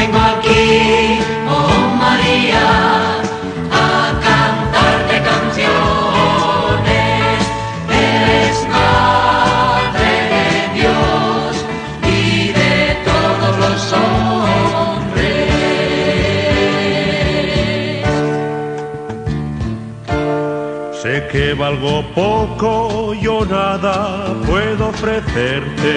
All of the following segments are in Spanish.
Vengo aquí, oh María, a cantarte canciones. Eres Madre de Dios y de todos los hombres. Sé que valgo poco, yo nada puedo ofrecerte.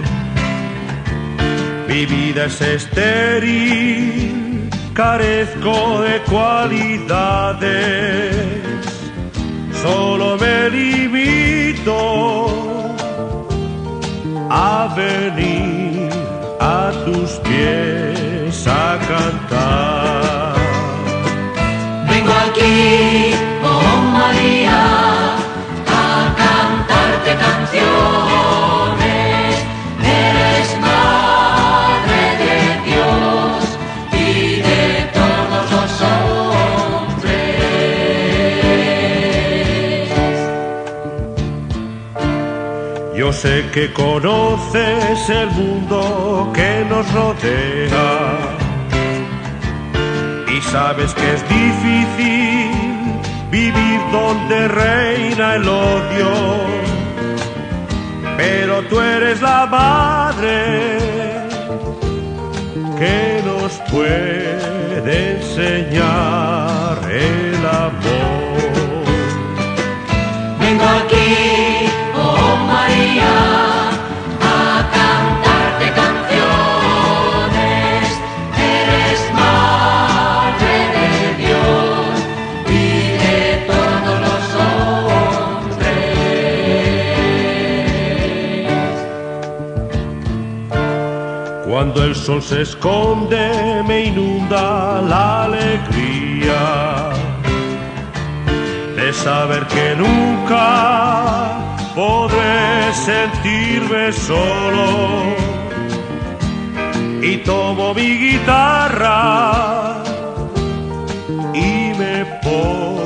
Mi vida es estéril, carezco de cualidades, solo me limito a venir a tus pies a cantar. Vengo aquí, oh María, a cantarte canciones. Eres Madre de Dios y de todos los hombres. Yo sé que conoces el mundo que nos rodea y sabes que es difícil vivir donde reina el odio, pero tú eres la madre que nos puede enseñar el amor. Vengo aquí, oh María, a cantarte canciones. Eres Madre de Dios y de todos los hombres. Cuando el sol se esconde me inunda la alegría de saber que nunca podré sentirme solo, y tomo mi guitarra y me pongo